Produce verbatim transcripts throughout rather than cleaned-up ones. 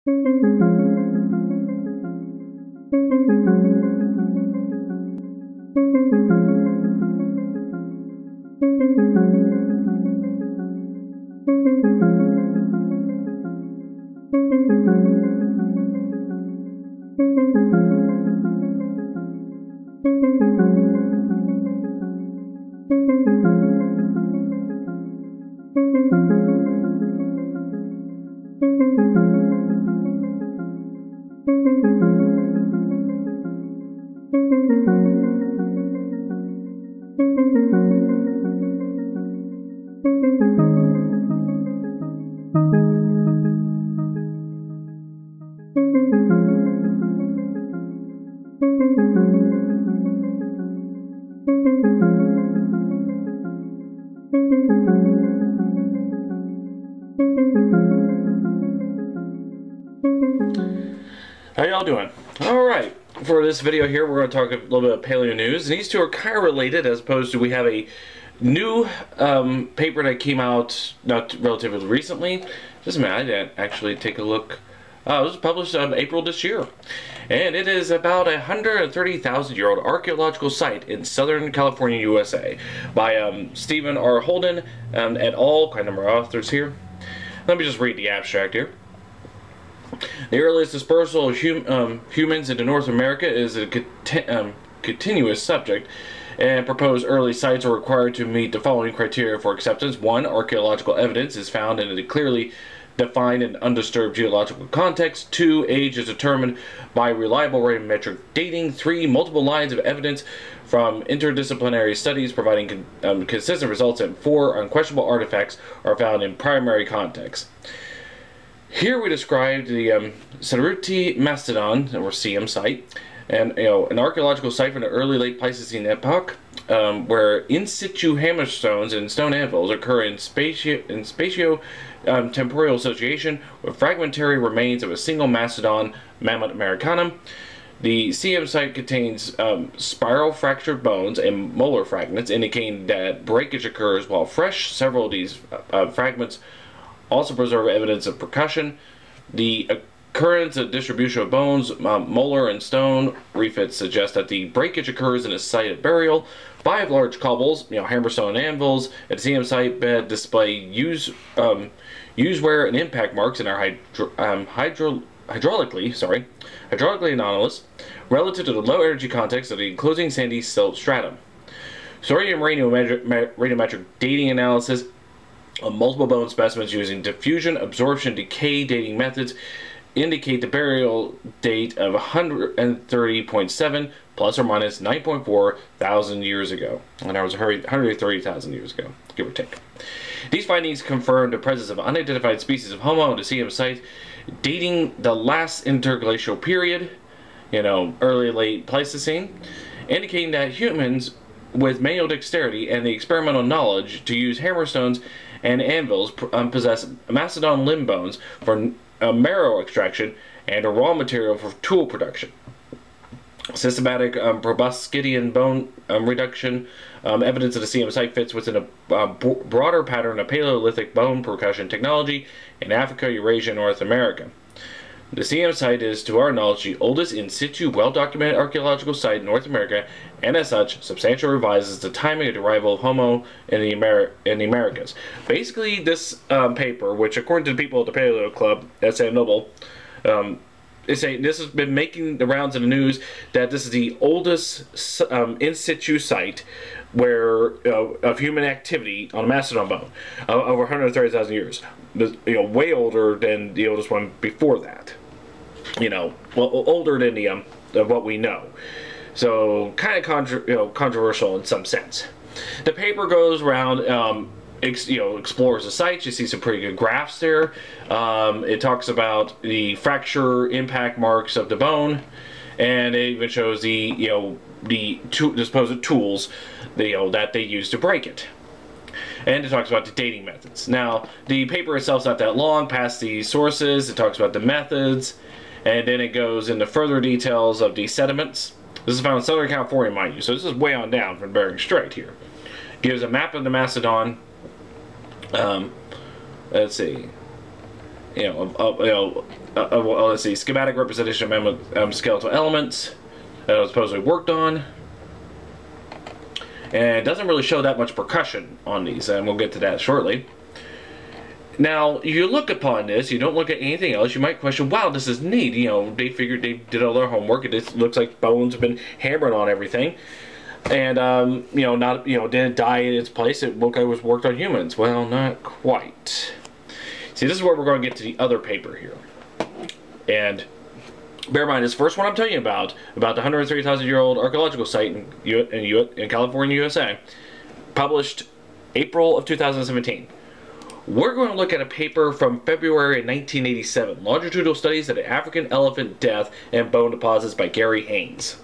How y'all doing? Alright, for this video here we're going to talk a little bit of paleo news. And these two are kind of related, as opposed to we have a new um, paper that came out not relatively recently. Just a minute, I didn't actually take a look. Uh, it was published in um, April this year. And it is about a one hundred thirty thousand year old archaeological site in Southern California, U S A by um, Stephen R. Holden um, et al. Quite a number of authors here. Let me just read the abstract here. The earliest dispersal of hum um, humans into North America is a conti um, continuous subject, and proposed early sites are required to meet the following criteria for acceptance. One, archaeological evidence is found in a clearly defined and undisturbed geological context. Two, age is determined by reliable radiometric dating. Three, multiple lines of evidence from interdisciplinary studies providing con um, consistent results. And four, unquestionable artifacts are found in primary context. Here we described the um, Cerruti Mastadon, or C M site, and you know, an archaeological site from the early late Pleistocene epoch, um, where in situ hammerstones and stone anvils occur in spatio in spatio um, temporal association with fragmentary remains of a single mastodon, Mammoth americanum. The C M site contains um, spiral fractured bones and molar fragments, indicating that breakage occurs while fresh. Several of these uh, fragments also preserve evidence of percussion. The occurrence and distribution of bones, um, molar and stone refits suggest that the breakage occurs in a site of burial. Five large cobbles, you know, hammerstone and anvils at the C M site bed display use, um, use wear and impact marks and are hydro, um, hydro, hydraulically, sorry, hydraulically anomalous relative to the low energy context of the enclosing sandy silt stratum. Sodium radiometric, radiometric dating analysis of multiple bone specimens using diffusion, absorption, decay dating methods indicate the burial date of one hundred thirty point seven plus or minus nine point four thousand years ago. And that was one hundred thirty thousand years ago, give or take. These findings confirm the presence of unidentified species of Homo at the C M site dating the last interglacial period, you know, early late Pleistocene, indicating that humans with manual dexterity and the experimental knowledge to use hammerstones and anvils um, possess mastodon limb bones for uh, marrow extraction and a raw material for tool production. Systematic um, proboscidean bone um, reduction um, evidence of the C M site fits within a uh, broader pattern of Paleolithic bone percussion technology in Africa, Eurasia, and North America. The C M site is, to our knowledge, the oldest in situ, well-documented archaeological site in North America, and as such, substantially revises the timing of the arrival of Homo in the, Ameri in the Americas. Basically, this um, paper, which according to the people at the Paleo Club at San Noble, um, is saying this has been making the rounds in the news that this is the oldest um, in situ site where uh, of human activity on a mastodon bone uh, over one hundred thirty thousand years. You know, way older than the oldest one before that. You know, well, older than the um, of what we know. So, kind of contra you know, controversial in some sense. The paper goes around, um, ex you know, explores the site. You see some pretty good graphs there. Um, it talks about the fracture impact marks of the bone, and it even shows the you know the, the supposed tools, you know, that they use to break it. And it talks about the dating methods. Now, the paper itself is not that long, past the sources. It talks about the methods, and then it goes into further details of the sediments. This is found in Southern California, mind you, so this is way on down from Bering Strait here. Gives a map of the Mastodon. Um, let's see. you know, of, of, you know, uh, uh, well, let's see, schematic representation of um, skeletal elements that was supposedly worked on. And it doesn't really show that much percussion on these, and we'll get to that shortly. Now, you look upon this, you don't look at anything else, you might question, wow, this is neat. You know, they figured they did all their homework, it just looks like bones have been hammered on everything. And, um, you know, not, you know, didn't die in its place, it looked like it was worked on humans. Well, not quite. See, this is where we're going to get to the other paper here. And bear in mind, this first one I'm telling you about, about the one hundred thirty thousand year old archaeological site in, U in, U in California, U S A, published April of two thousand seventeen. We're going to look at a paper from February of nineteen eighty-seven, Longitudinal Studies of the African Elephant Death and Bone Deposits by Gary Haynes.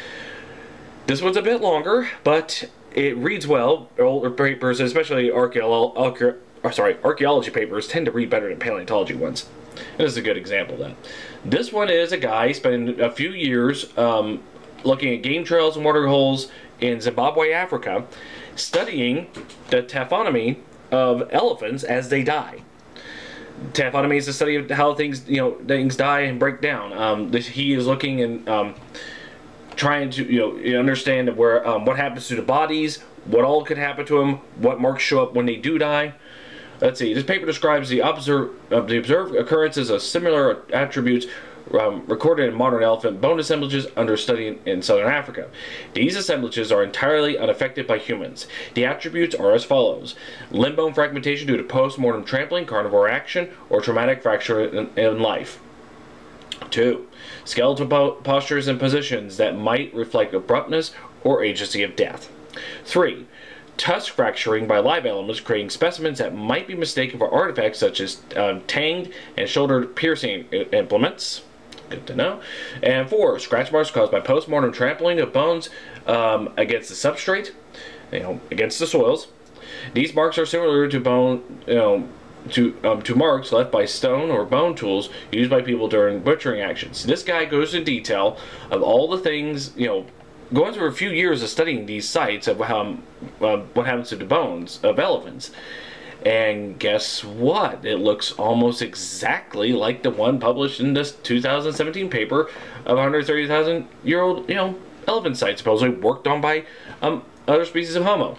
This one's a bit longer, but it reads well. Older papers, especially archaeolo archae or sorry, archaeology papers, tend to read better than paleontology ones. And this is a good example of that. This one is a guy spending a few years um, looking at game trails and water holes in Zimbabwe, Africa, studying the taphonomy of elephants as they die. Taphonomy is the study of how things, you know, things die and break down. Um, this, he is looking and um, trying to, you know, understand where um, what happens to the bodies, what all could happen to them, what marks show up when they do die. Let's see. This paper describes the observed uh, the observed occurrences of similar attributes um, recorded in modern elephant bone assemblages under study in, in southern Africa. These assemblages are entirely unaffected by humans. The attributes are as follows: limb bone fragmentation due to post-mortem trampling, carnivore action, or traumatic fracture in, in life. Two, skeletal po postures and positions that might reflect abruptness or agency of death. Three, tusk fracturing by live elements, creating specimens that might be mistaken for artifacts such as um, tanged and shouldered piercing implements. Good to know. And four, scratch marks caused by post-mortem trampling of bones um, against the substrate, you know, against the soils. These marks are similar to bone, you know, to um, to marks left by stone or bone tools used by people during butchering actions. This guy goes into detail of all the things, you know, going through a few years of studying these sites of how, uh, what happens to the bones of elephants. And guess what? It looks almost exactly like the one published in this two thousand seventeen paper of one hundred thirty thousand year old, you know, elephant site, supposedly worked on by um, other species of Homo.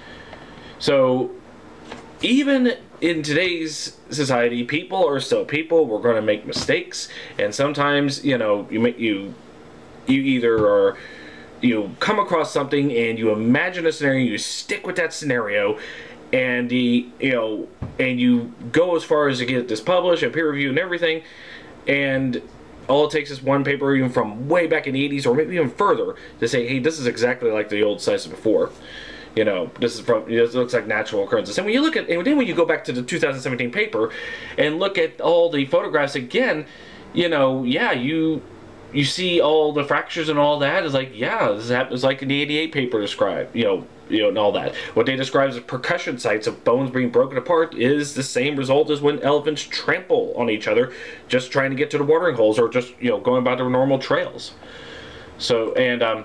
So, even in today's society, people are still people. We're going to make mistakes, and sometimes, you know, you make you you either are you come across something and you imagine a scenario, you stick with that scenario, and the you know and you go as far as to get this published and peer reviewed and everything, and all it takes is one paper, even from way back in the eighties or maybe even further, to say, hey, this is exactly like the old sites before. You know, this is from, you know, it looks like natural occurrences. And when you look at, and then when you go back to the two thousand seventeen paper and look at all the photographs again, you know, yeah, you you see all the fractures and all that. It's like, yeah, this happens like in the eighty-eight paper described, you know, you know, and all that. What they describe as percussion sites of bones being broken apart is the same result as when elephants trample on each other, just trying to get to the watering holes or just, you know, going by their normal trails. So, and, um,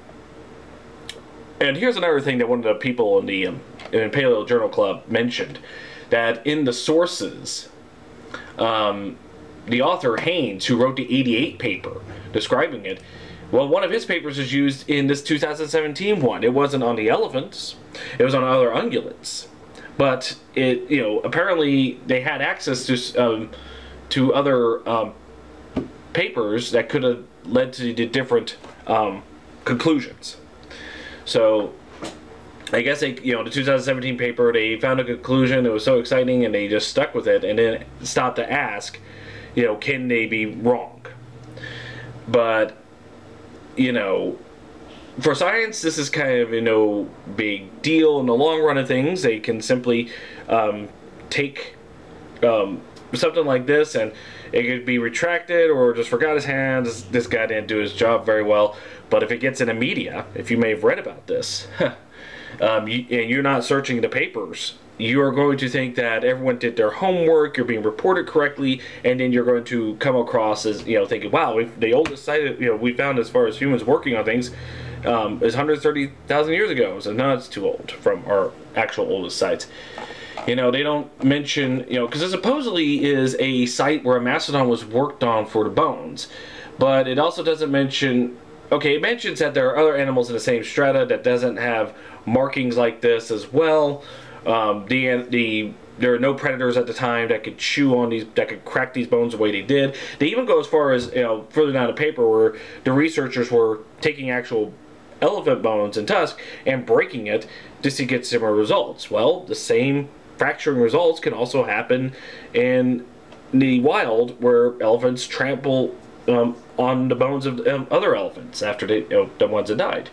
And here's another thing that one of the people in the um, in Paleo Journal Club mentioned, that in the sources, um, the author Haynes, who wrote the eighty-eight paper describing it, well, one of his papers is used in this two thousand seventeen one. It wasn't on the elephants; it was on other ungulates. But it, you know, apparently they had access to um, to other um, papers that could have led to the different um, conclusions. So, I guess they, you know, the two thousand seventeen paper, they found a conclusion that was so exciting and they just stuck with it and then stopped to ask, you know, can they be wrong? But, you know, for science, this is kind of, you know, big deal in the long run of things. They can simply um, take um, something like this and it could be retracted or just forgot his hands. This guy didn't do his job very well. But if it gets in the media, if you may have read about this, um, you, and you're not searching the papers, you are going to think that everyone did their homework, you're being reported correctly, and then you're going to come across as, you know, thinking, wow, we've, the oldest site, you know, we found as far as humans working on things um, is one hundred thirty thousand years ago. So no, it's too old from our actual oldest sites. You know, they don't mention, you know, because it supposedly is a site where a mastodon was worked on for the bones. But it also doesn't mention, okay, it mentions that there are other animals in the same strata that doesn't have markings like this as well. Um, the, the, there are no predators at the time that could chew on these, that could crack these bones the way they did. They even go as far as, you know, further down the paper where the researchers were taking actual elephant bones and tusk and breaking it just to get similar results. Well, the same fracturing results can also happen in the wild where elephants trample um, on the bones of um, other elephants after they, you know, the ones that died.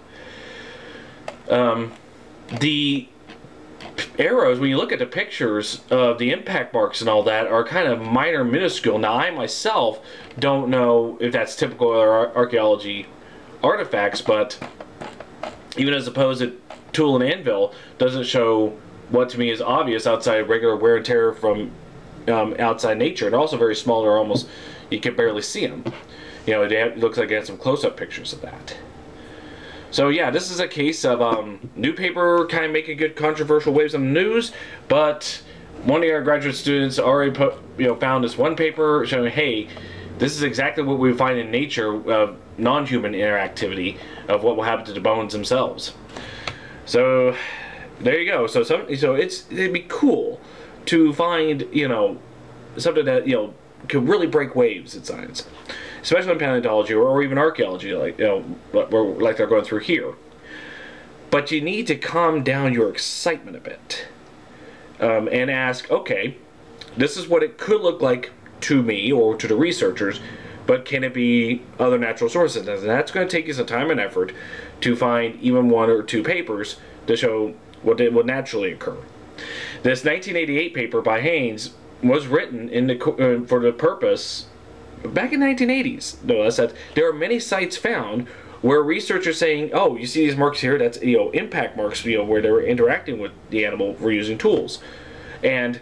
Um, the arrows, when you look at the pictures of the impact marks and all that, are kind of minor, minuscule. Now, I myself don't know if that's typical of ar archaeology artifacts, but even as opposed to tool and anvil doesn't show what to me is obvious outside regular wear and tear from um, outside nature. And also very small, or almost you can barely see them. You know, it looks like they had some close-up pictures of that. So yeah, this is a case of um, new paper kind of making good controversial waves in the news, but one of our graduate students already put, you know, found this one paper showing, hey, this is exactly what we find in nature of non-human interactivity of what will happen to the bones themselves. So there you go. So some, so it's it'd be cool to find, you know, something that, you know, could really break waves in science, especially in paleontology or, or even archaeology, like, you know, like they're going through here. But you need to calm down your excitement a bit um, and ask, okay, this is what it could look like to me or to the researchers, but can it be other natural sources? And that's going to take you some time and effort to find even one or two papers to show what it would naturally occur. This nineteen eighty-eight paper by Haynes was written in the, uh, for the purpose back in the nineteen eighties. No, that's that. There are many sites found where researchers saying, "Oh, you see these marks here? That's, you know, impact marks. You know, where they were interacting with the animal for using tools." And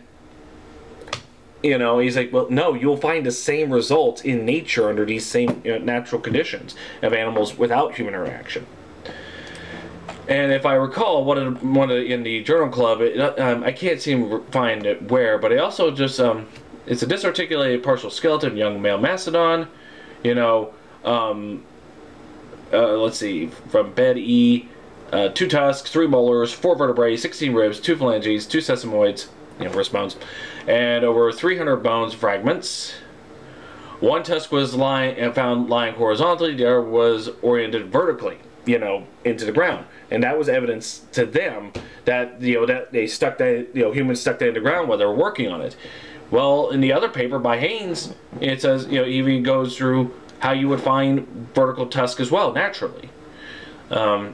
you know, he's like, "Well, no, you'll find the same results in nature under these same, you know, natural conditions of animals without human interaction." And if I recall, one of the, one of the, in the journal club, it, um, I can't seem to find it where, but it also just um, it's a disarticulated partial skeleton of young male mastodon. You know, um, uh, let's see, from bed E, uh, two tusks, three molars, four vertebrae, sixteen ribs, two phalanges, two sesamoids, you know, wrist bones, and over three hundred bones fragments. One tusk was lying and found lying horizontally. The other was oriented vertically, you know, into the ground, and that was evidence to them that, you know, that they stuck that, you know, humans stuck that in the ground while they were working on it. Well, in the other paper by Haynes, it says, you know, even goes through how you would find vertical tusk as well naturally. Um,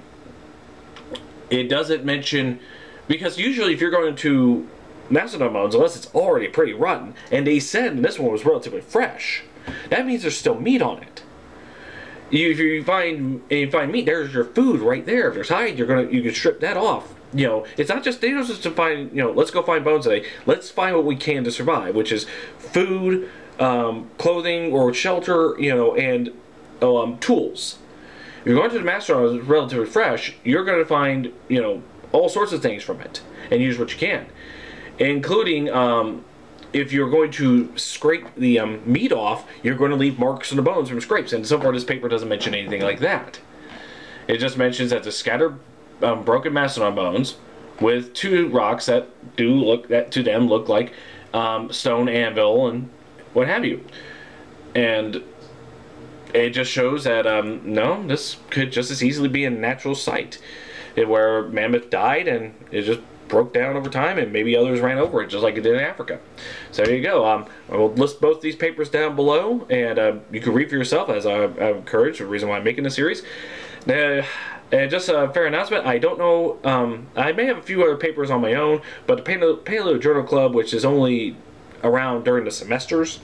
it doesn't mention, because usually if you're going to mastodon bones, unless it's already pretty rotten, and they said this one was relatively fresh, that means there's still meat on it. You, if you find you find meat, there's your food right there. If there's hide, you're gonna you can strip that off. You know, it's not just, they don't just to find, you know, let's go find bones today. Let's find what we can to survive, which is food, um, clothing or shelter, you know, and um, tools. If you're going to the mastodon that's relatively fresh, you're going to find, you know, all sorts of things from it and use what you can, including um, if you're going to scrape the um, meat off, you're going to leave marks on the bones from scrapes. And so far, this paper doesn't mention anything like that. It just mentions that the scattered um, broken mastodon bones with two rocks that do look, that to them look like um, stone anvil and what have you. And it just shows that um, no, this could just as easily be a natural site where mammoth died and it just broke down over time, and maybe others ran over it just like it did in Africa. So there you go. Um, I will list both these papers down below, and uh, you can read for yourself, as I, I encourage, the reason why I'm making this series. Uh, and just a fair announcement, I don't know, um, I may have a few other papers on my own, but the Paleo, Paleo Journal Club, which is only around during the semesters,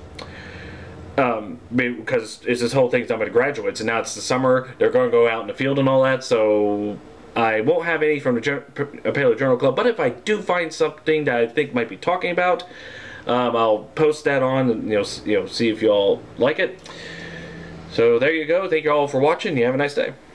um, because it's this whole thing's done by the graduates, and now it's the summer, they're going to go out in the field and all that, so I won't have any from the Paleo Journal Club, but if I do find something that I think might be talking about, um, I'll post that on and, you know, you know, see if you all like it. So there you go. Thank you all for watching. You have a nice day.